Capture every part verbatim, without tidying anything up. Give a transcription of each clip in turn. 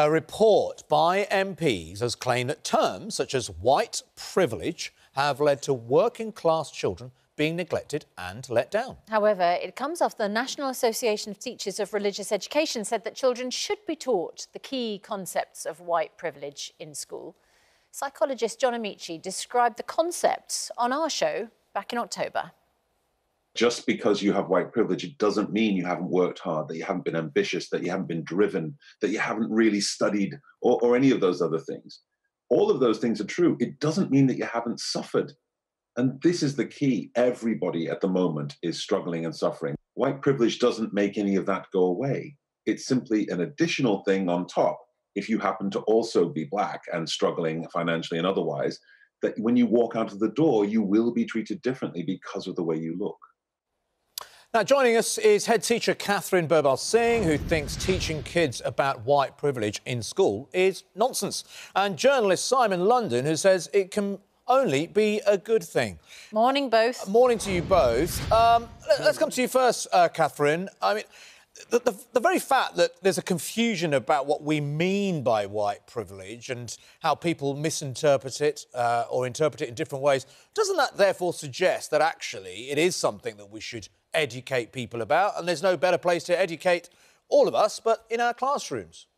A report by M Ps has claimed that terms such as white privilege have led to working-class children being neglected and let down. However, it comes after the National Association of Teachers of Religious Education said that children should be taught the key concepts of white privilege in school. Psychologist John Amici described the concepts on our show back in October. Just because you have white privilege, it doesn't mean you haven't worked hard, that you haven't been ambitious, that you haven't been driven, that you haven't really studied, or, or any of those other things. All of those things are true. It doesn't mean that you haven't suffered. And this is the key. Everybody at the moment is struggling and suffering. White privilege doesn't make any of that go away. It's simply an additional thing on top. If you happen to also be black and struggling financially and otherwise, that when you walk out of the door, you will be treated differently because of the way you look. Now, joining us is head teacher Catherine Birbal Singh, who thinks teaching kids about white privilege in school is nonsense, and journalist Simon London, who says it can only be a good thing. Morning, both. Morning to you both. Um, let's come to you first, uh, Catherine. I mean, the, the, the very fact that there's a confusion about what we mean by white privilege and how people misinterpret it uh, or interpret it in different ways, doesn't that therefore suggest that actually it is something that we should educate people about, and there's no better place to educate all of us but in our classrooms?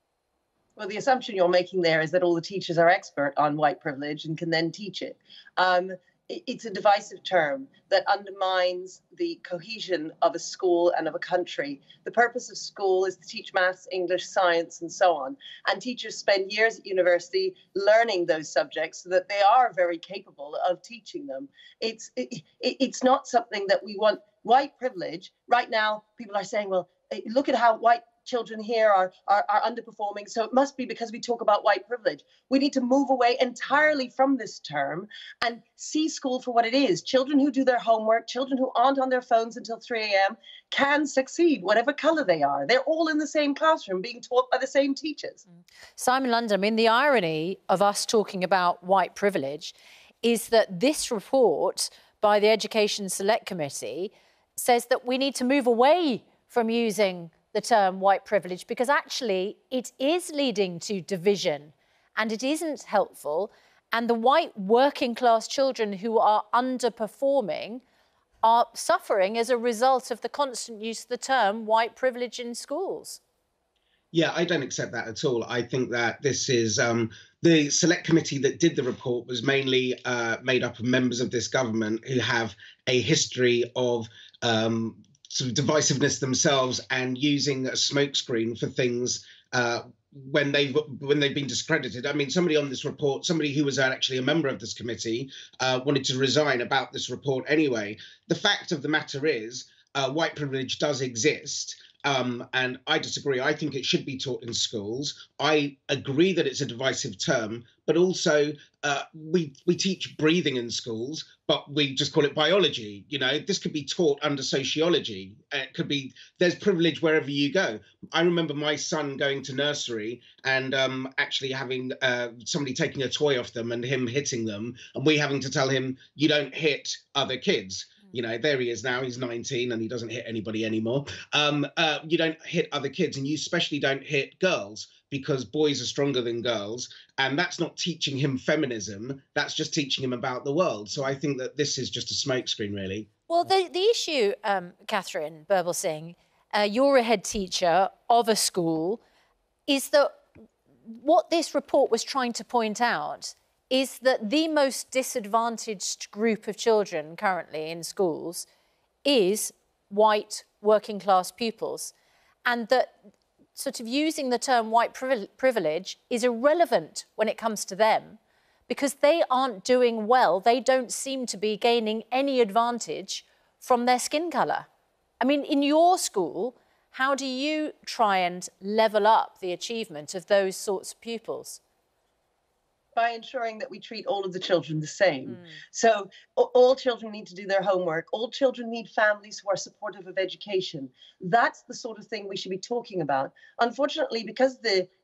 Well, the assumption you're making there is that all the teachers are expert on white privilege and can then teach it. Um, it it's a divisive term that undermines the cohesion of a school and of a country. The purpose of school is to teach maths, English, science, and so on. And teachers spend years at university learning those subjects so that they are very capable of teaching them. It's, it, it's not something that we want. White privilege, right now, people are saying, well, look at how white children here are, are, are underperforming, so it must be because we talk about white privilege. We need to move away entirely from this term and see school for what it is. Children who do their homework, children who aren't on their phones until three a m can succeed, whatever colour they are. They're all in the same classroom, being taught by the same teachers. Simon London, I mean, the irony of us talking about white privilege is that this report by the Education Select Committee says that we need to move away from using the term white privilege because actually it is leading to division and it isn't helpful. And the white working class children who are underperforming are suffering as a result of the constant use of the term white privilege in schools. Yeah, I don't accept that at all. I think that this is um, the select committee that did the report was mainly uh, made up of members of this government who have a history of um, sort of divisiveness themselves and using a smokescreen for things uh, when they've when they've been discredited. I mean, somebody on this report, somebody who was actually a member of this committee, uh, wanted to resign about this report anyway. The fact of the matter is, uh, white privilege does exist. Um, and I disagree. I think it should be taught in schools. I agree that it's a divisive term, but also uh, we we teach breathing in schools, but we just call it biology. You know, this could be taught under sociology. It could be, there's privilege wherever you go. I remember my son going to nursery and um, actually having uh, somebody taking a toy off them and him hitting them, and we having to tell him, you don't hit other kids. You know, there he is now, he's nineteen and he doesn't hit anybody anymore. Um, uh, you don't hit other kids, and you especially don't hit girls because boys are stronger than girls. And that's not teaching him feminism, that's just teaching him about the world. So I think that this is just a smokescreen, really. Well, the, the issue, um, Catherine Birbal Singh, uh, you're a head teacher of a school, is that what this report was trying to point out is that the most disadvantaged group of children currently in schools is white working class pupils, and that sort of using the term white privilege is irrelevant when it comes to them because they aren't doing well. They don't seem to be gaining any advantage from their skin colour. I mean, in your school, how do you try and level up the achievement of those sorts of pupils? By ensuring that we treat all of the children the same. Mm. So all children need to do their homework. All children need families who are supportive of education. That's the sort of thing we should be talking about. Unfortunately, because the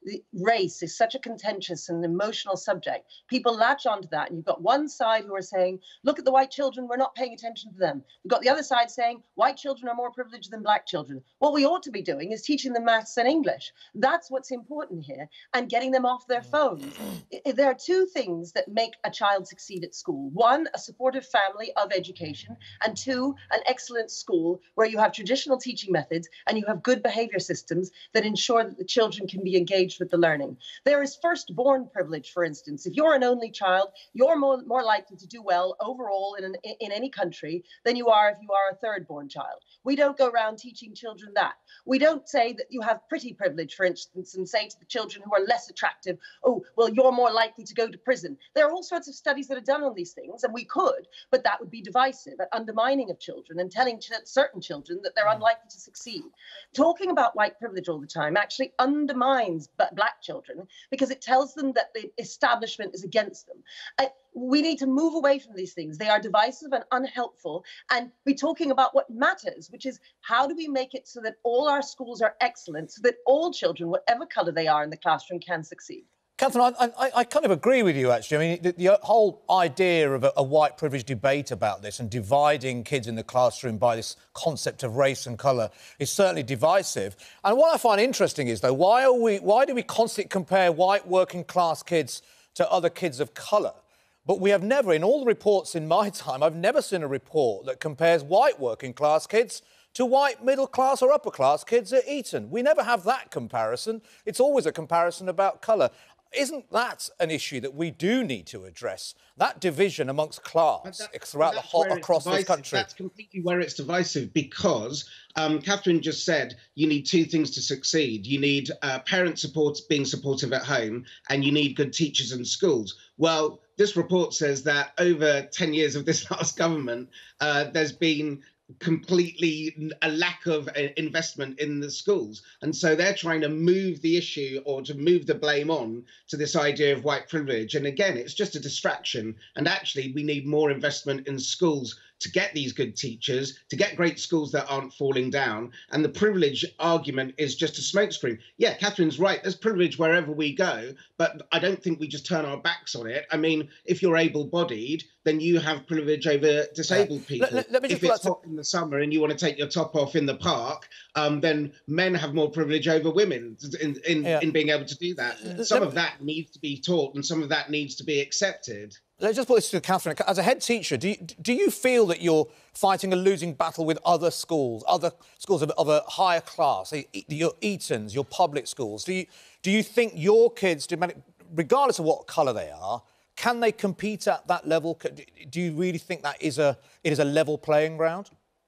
the race is such a contentious and emotional subject, people latch onto that. And you've got one side who are saying, look at the white children, we're not paying attention to them. You've got the other side saying, white children are more privileged than black children. What we ought to be doing is teaching them maths and English. That's what's important here, and getting them off their phones. There are two things that make a child succeed at school. One, a supportive family of education, and two, an excellent school where you have traditional teaching methods and you have good behavior systems that ensure that the children can be engaged with the learning. There is firstborn privilege, for instance. If you're an only child, you're more, more likely to do well overall in, an, in any country than you are if you are a thirdborn child. We don't go around teaching children that. We don't say that you have pretty privilege, for instance, and say to the children who are less attractive, oh, well, you're more likely to go to prison. There are all sorts of studies that are done on these things, and we could, but that would be divisive and undermining of children and telling ch certain children that they're unlikely to succeed. Talking about white privilege all the time actually undermines black children because it tells them that the establishment is against them. I, we need to move away from these things. They are divisive and unhelpful, and be talking about what matters, which is how do we make it so that all our schools are excellent, so that all children, whatever colour they are in the classroom, can succeed. Catherine, I, I, I kind of agree with you, actually. I mean, the, the whole idea of a, a white privilege debate about this and dividing kids in the classroom by this concept of race and colour is certainly divisive. And what I find interesting is, though, why are we, why do we constantly compare white working-class kids to other kids of colour? But we have never, in all the reports in my time, I've never seen a report that compares white working-class kids to white middle-class or upper-class kids at Eton. We never have that comparison. It's always a comparison about colour. Isn't that an issue that we do need to address? That division amongst class that, throughout the whole, across this country. That's completely where it's divisive, because um, Catherine just said you need two things to succeed. You need uh, parent support, being supportive at home, and you need good teachers in schools. Well, this report says that over ten years of this last government, uh, there's been completely a lack of investment in the schools. And so they're trying to move the issue or to move the blame on to this idea of white privilege. And again, it's just a distraction. And actually, we need more investment in schools to get these good teachers, to get great schools that aren't falling down. And the privilege argument is just a smokescreen. Yeah, Catherine's right. There's privilege wherever we go, but I don't think we just turn our backs on it. I mean, if you're able-bodied, then you have privilege over disabled people. Let, let, let me just if it's hot in the summer and you want to take your top off in the park, um, then men have more privilege over women in, in, yeah. in being able to do that. Some of that needs to be taught and some of that needs to be accepted. Let's just put this to Catherine. As a head teacher, do you, do you feel that you're fighting a losing battle with other schools, other schools of, of a higher class, your Etons, your public schools? Do you, do you think your kids, regardless of what colour they are, can they compete at that level? Do you really think that is a, it is a level playing ground?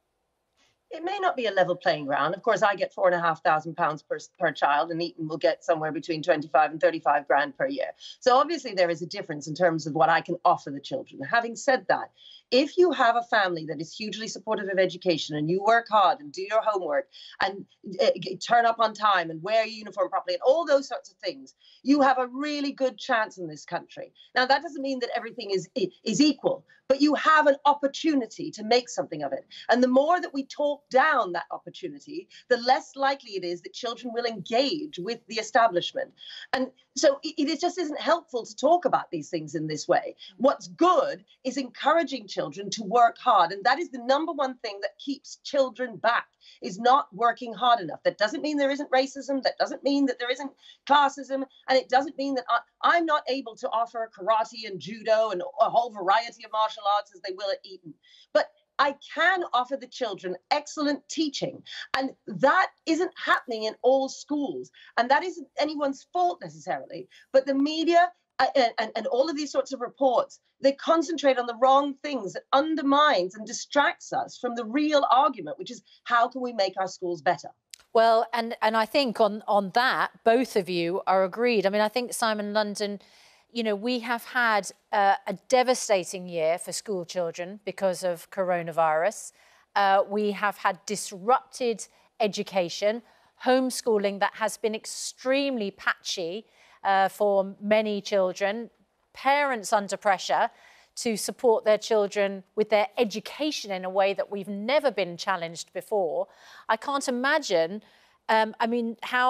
It may not be a level playing ground. Of course, I get four and a half thousand pounds per, per child, and Eton will get somewhere between twenty-five and thirty-five grand per year. So obviously there is a difference in terms of what I can offer the children. Having said that, if you have a family that is hugely supportive of education and you work hard and do your homework and uh, turn up on time and wear a uniform properly and all those sorts of things, you have a really good chance in this country. Now, that doesn't mean that everything is, is equal, but you have an opportunity to make something of it. And the more that we talk down that opportunity, the less likely it is that children will engage with the establishment. And so it, it just isn't helpful to talk about these things in this way. What's good is encouraging children to work hard. And that is the number one thing that keeps children back, is not working hard enough. That doesn't mean there isn't racism. That doesn't mean that there isn't classism. And it doesn't mean that I, I'm not able to offer karate and judo and a whole variety of martial arts as they will at Eton. But I can offer the children excellent teaching, and that isn't happening in all schools. And that isn't anyone's fault necessarily, but the media and, and, and all of these sorts of reports, they concentrate on the wrong things that undermines and distracts us from the real argument, which is how can we make our schools better? Well, and, and I think on, on that, both of you are agreed. I mean, I think, Simon London, you know, we have had uh, a devastating year for school children because of coronavirus. Uh, we have had disrupted education, homeschooling that has been extremely patchy uh, for many children, parents under pressure to support their children with their education in a way that we've never been challenged before. I can't imagine, um, I mean, how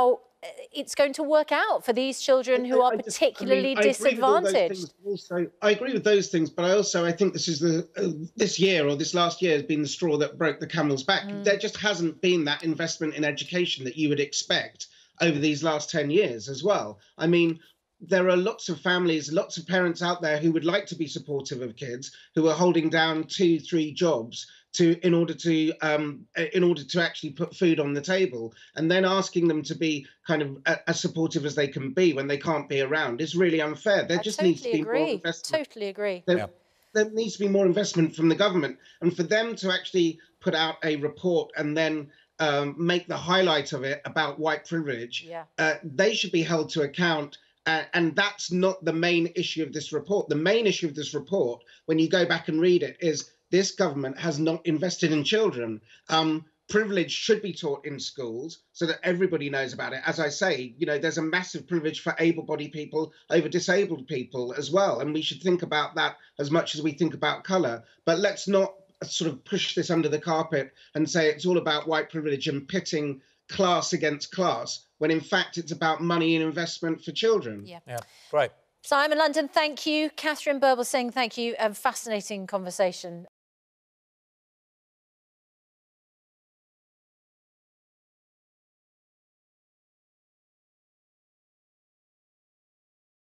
it's going to work out for these children who I, are I just, particularly I mean, I disadvantaged. Also, I agree with those things, but I also I think this is the uh, this year or this last year has been the straw that broke the camel's back. Mm. There just hasn't been that investment in education that you would expect over these last ten years as well. I mean, there are lots of families, lots of parents out there who would like to be supportive of kids, who are holding down two, three jobs to in order to um, in order to actually put food on the table, and then asking them to be kind of as supportive as they can be when they can't be around is really unfair. There I just totally needs to be agree. more investment. Totally agree. There, yeah. there needs to be more investment from the government, and for them to actually put out a report and then um, make the highlight of it about white privilege, yeah. uh, they should be held to account. Uh, and that's not the main issue of this report. The main issue of this report, when you go back and read it, is this government has not invested in children. Um, privilege should be taught in schools so that everybody knows about it. As I say, you know, there's a massive privilege for able-bodied people over disabled people as well. And we should think about that as much as we think about colour. But let's not sort of push this under the carpet and say it's all about white privilege and pitting class against class, when in fact it's about money and investment for children. Yeah, yeah, great. Simon London, thank you. Catherine Birbalsingh, thank you. A fascinating conversation.